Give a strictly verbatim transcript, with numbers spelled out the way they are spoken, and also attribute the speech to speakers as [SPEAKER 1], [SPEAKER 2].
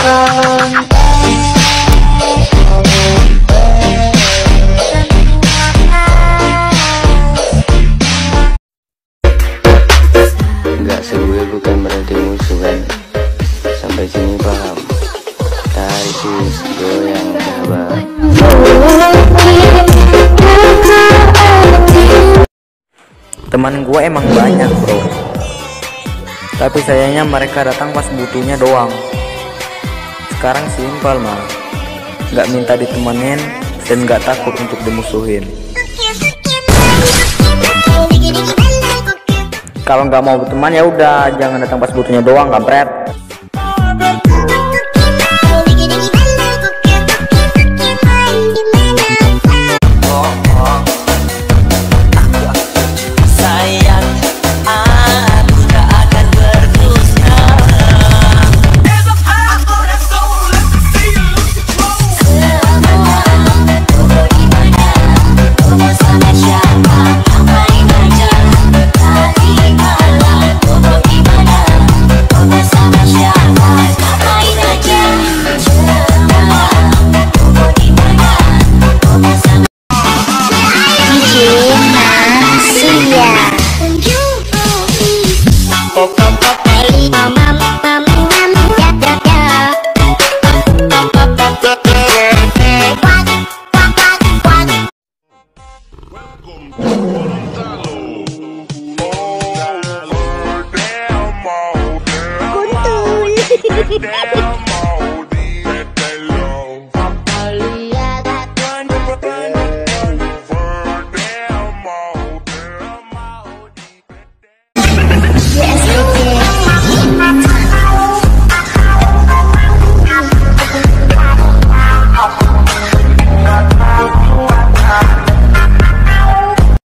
[SPEAKER 1] Gak segue bukan berarti musuh kan. Sampai sini paham. Tarik sis, goyang sahabat.
[SPEAKER 2] Teman gue emang banyak bro, tapi sayangnya mereka datang pas butuhnya doang. Sekarang simpel mah, nggak minta ditemenin dan nggak takut untuk dimusuhin. Kalau nggak mau berteman ya udah, jangan datang pas butuhnya doang, kampret.